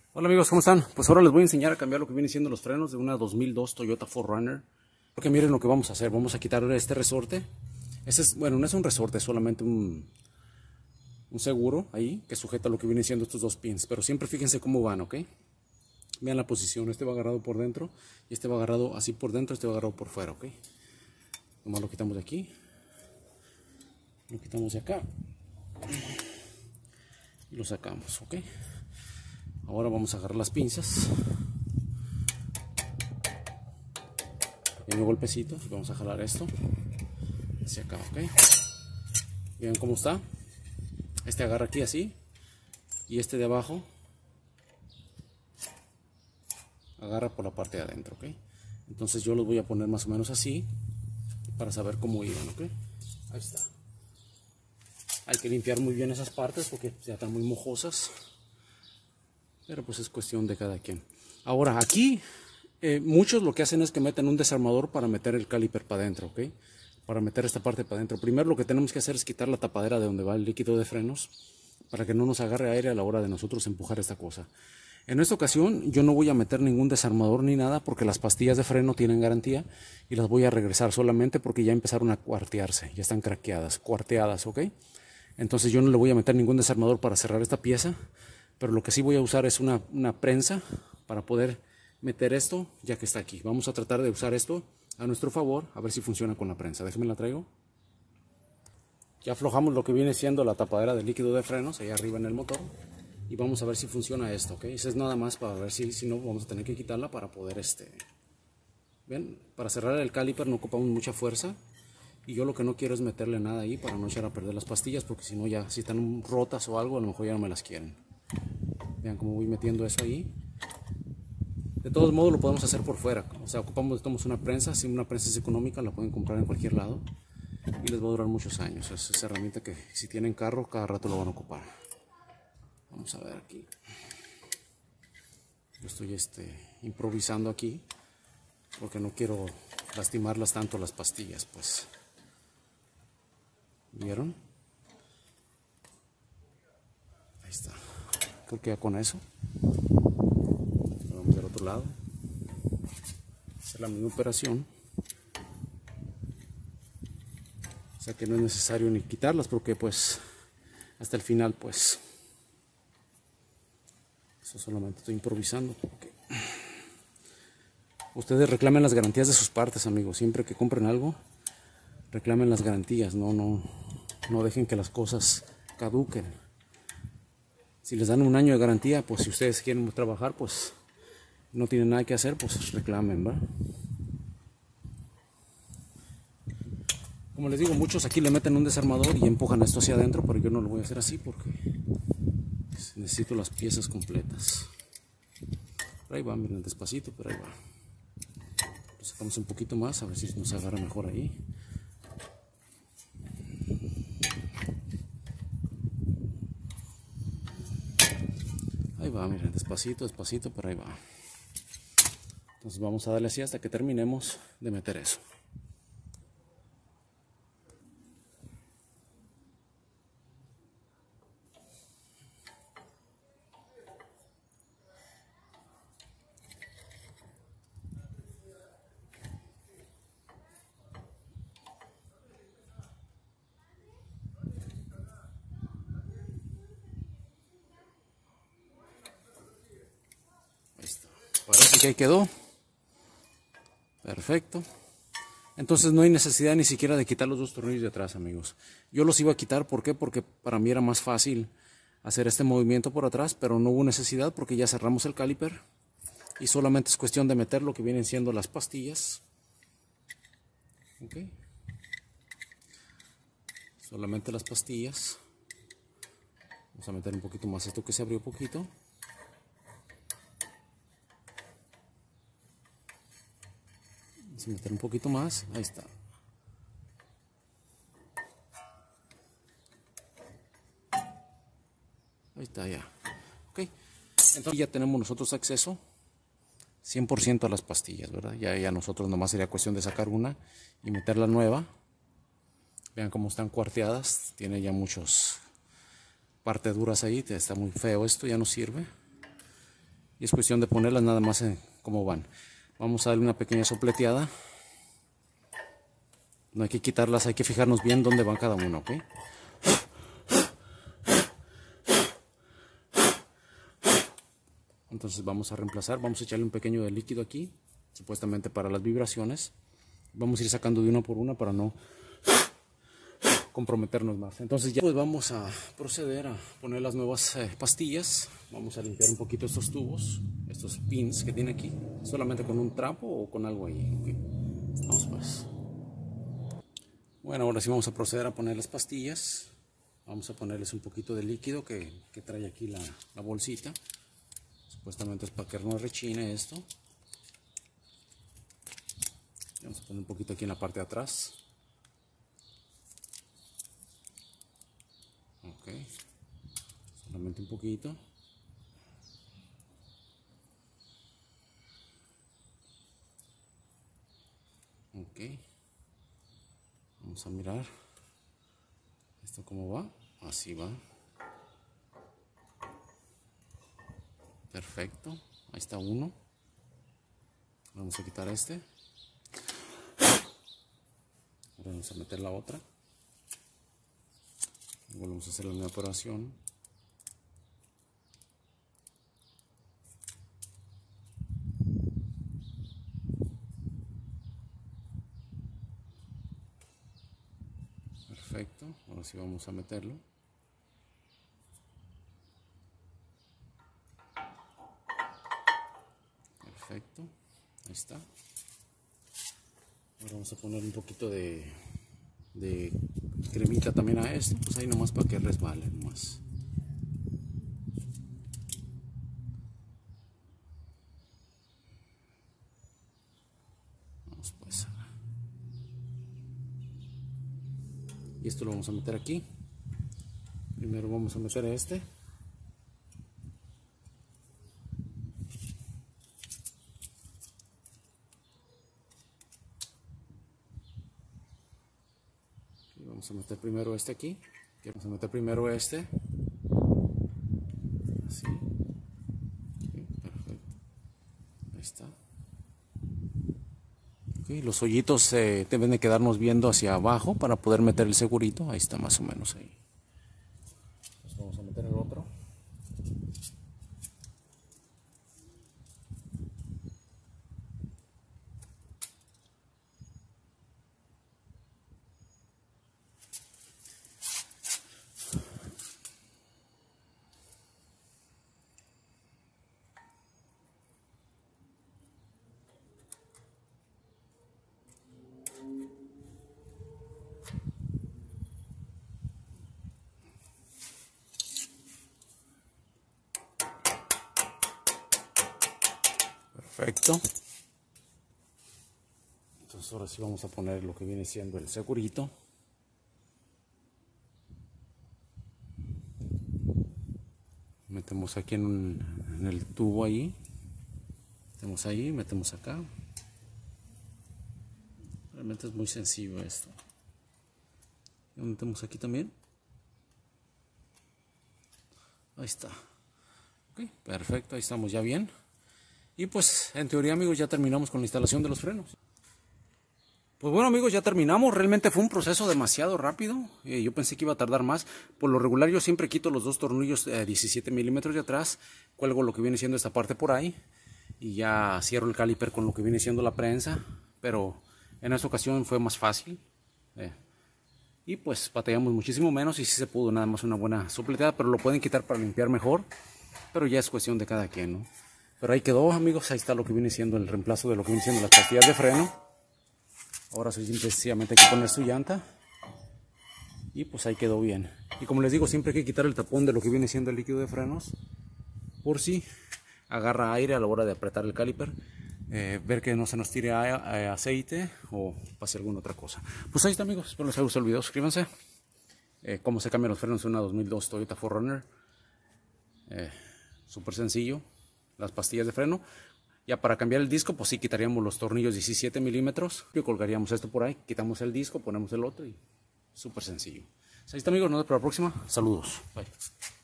Hola amigos, ¿cómo están? Pues ahora les voy a enseñar a cambiar lo que viene siendo los frenos de una 2002 Toyota 4Runner. Porque miren lo que vamos a hacer, vamos a quitar este resorte. Bueno, no es un resorte, es solamente un seguro ahí que sujeta lo que viene siendo estos dos pins. Pero siempre fíjense cómo van, ¿ok? Vean la posición, este va agarrado por dentro y este va agarrado así por dentro, este va agarrado por fuera, ¿ok? Nomás lo quitamos de aquí, lo quitamos de acá y lo sacamos, ¿ok? Ahora vamos a agarrar las pinzas, pequeño golpecito, y vamos a jalar esto hacia acá, ¿ok? Vean cómo está. Este agarra aquí así y este de abajo agarra por la parte de adentro, ¿ok? Entonces yo los voy a poner más o menos así para saber cómo iban, ¿ok? Ahí está. Hay que limpiar muy bien esas partes porque ya están muy mojosas, pero pues es cuestión de cada quien. Ahora aquí muchos lo que hacen es que meten un desarmador para meter el caliper para adentro, ¿ok? Para meter esta parte para adentro. Primero lo que tenemos que hacer es quitar la tapadera de donde va el líquido de frenos para que no nos agarre aire a la hora de nosotros empujar esta cosa. En esta ocasión yo no voy a meter ningún desarmador ni nada porque las pastillas de freno tienen garantía y las voy a regresar solamente porque ya empezaron a cuartearse, ya están craqueadas, cuarteadas, ¿ok? Entonces yo no le voy a meter ningún desarmador para cerrar esta pieza, pero lo que sí voy a usar es una prensa para poder meter esto ya que está aquí. Vamos a tratar de usar esto a nuestro favor, a ver si funciona con la prensa. Déjenme la traigo. Ya aflojamos lo que viene siendo la tapadera del líquido de frenos ahí arriba en el motor y vamos a ver si funciona esto, ¿ok? Eso es nada más para ver si no vamos a tener que quitarla para poder ¿ven? Para cerrar el caliper no ocupamos mucha fuerza. Y yo lo que no quiero es meterle nada ahí para no echar a perder las pastillas, porque si no ya, si están rotas o algo, a lo mejor ya no me las quieren. Vean cómo voy metiendo eso ahí. De todos modos lo podemos hacer por fuera, o sea, tomamos una prensa, si una prensa es económica la pueden comprar en cualquier lado y les va a durar muchos años. Es esa herramienta que si tienen carro cada rato lo van a ocupar. Vamos a ver aquí. Yo estoy improvisando aquí porque no quiero lastimarlas tanto las pastillas, pues. ¿Vieron? Ahí está. Creo que ya con eso. Vamos del otro lado. Hacer la misma operación. O sea que no es necesario ni quitarlas porque pues hasta el final pues eso solamente estoy improvisando. Okay. Ustedes reclamen las garantías de sus partes, amigos. Siempre que compren algo, reclamen las garantías. No dejen que las cosas caduquen. Si les dan un año de garantía, pues si ustedes quieren trabajar, pues no tienen nada que hacer, pues reclamen, ¿va? Como les digo, muchos aquí le meten un desarmador y empujan esto hacia adentro, pero yo no lo voy a hacer así porque necesito las piezas completas. Pero ahí va, miren, despacito, pero ahí va. Lo sacamos un poquito más, a ver si nos agarra mejor ahí. Ahí va, miren, despacito, despacito, pero ahí va. Entonces vamos a darle así hasta que terminemos de meter eso. Ahí está. Parece que ahí quedó. Perfecto. Entonces no hay necesidad ni siquiera de quitar los dos tornillos de atrás, amigos. Yo los iba a quitar, ¿por qué? Porque para mí era más fácil hacer este movimiento por atrás, pero no hubo necesidad porque ya cerramos el caliper y solamente es cuestión de meter lo que vienen siendo las pastillas. Ok. Solamente las pastillas. Vamos a meter un poquito más esto que se abrió poquito. Vamos a meter un poquito más. Ahí está. Ahí está ya. Ok. Entonces ya tenemos nosotros acceso 100% a las pastillas, ¿verdad? Ya nosotros nomás sería cuestión de sacar una y meter la nueva. Vean cómo están cuarteadas. Tiene ya muchos partes duras ahí. Está muy feo esto, ya no sirve. y es cuestión de ponerlas nada más como van. Vamos a darle una pequeña sopleteada. No hay que quitarlas, hay que fijarnos bien dónde van cada uno, ¿ok? Entonces vamos a reemplazar, vamos a echarle un pequeño de líquido aquí, supuestamente para las vibraciones. Vamos a ir sacando de una por una para no comprometernos más. Entonces ya pues vamos a proceder a poner las nuevas pastillas. Vamos a limpiar un poquito estos tubos, estos pins que tiene aquí, solamente con un trapo o con algo ahí, ¿okay? Vamos pues. Bueno, ahora sí vamos a proceder a poner las pastillas. Vamos a ponerles un poquito de líquido que trae aquí la bolsita. Supuestamente es para que no rechine esto. Vamos a poner un poquito aquí en la parte de atrás. Ok, solamente un poquito. Ok, vamos a mirar esto cómo va. Así va. Perfecto, ahí está uno. Vamos a quitar este. Ahora vamos a meter la otra. Volvemos a hacer la misma operación. Perfecto, ahora sí vamos a meterlo. Perfecto, ahí está. Ahora vamos a poner un poquito de cremita también a esto, pues ahí nomás para que resbale nomás. Vamos pues. Y esto lo vamos a meter aquí. Primero vamos a meter este. Vamos a meter primero este aquí. Vamos a meter primero este. Así. Okay, perfecto. Ahí está. Okay, los hoyitos deben de quedarnos viendo hacia abajo para poder meter el segurito. Ahí está más o menos ahí. Entonces vamos a meter el otro. Perfecto. Entonces ahora sí vamos a poner lo que viene siendo el segurito. Metemos aquí en el tubo ahí. Metemos ahí, metemos acá. Realmente es muy sencillo esto. Lo metemos aquí también. Ahí está. Ok, perfecto, ahí estamos ya bien. Y pues en teoría, amigos, ya terminamos con la instalación de los frenos. Pues bueno, amigos, ya terminamos. Realmente fue un proceso demasiado rápido. Yo pensé que iba a tardar más. Por lo regular yo siempre quito los dos tornillos 17 milímetros de atrás. Cuelgo lo que viene siendo esta parte por ahí. Y ya cierro el caliper con lo que viene siendo la prensa. Pero en esta ocasión fue más fácil. Y pues batallamos muchísimo menos y sí se pudo, nada más una buena sopleteada. Pero lo pueden quitar para limpiar mejor. Pero ya es cuestión de cada quien, ¿no? Pero ahí quedó, amigos. Ahí está lo que viene siendo el reemplazo de lo que viene siendo las pastillas de freno. Ahora sencillamente hay que poner su llanta. Y pues ahí quedó bien. Y como les digo, siempre hay que quitar el tapón de lo que viene siendo el líquido de frenos. Por si agarra aire a la hora de apretar el caliper. Ver que no se nos tire aceite o pase alguna otra cosa. Pues ahí está, amigos. Espero les haya gustado el video. Suscríbanse. Cómo se cambian los frenos en una 2002 Toyota 4Runner. Súper sencillo. Las pastillas de freno. Ya para cambiar el disco, pues sí quitaríamos los tornillos 17 milímetros. Y colgaríamos esto por ahí. Quitamos el disco, ponemos el otro y súper sencillo. Ahí está, amigos. Nos vemos para la próxima. Saludos. Bye.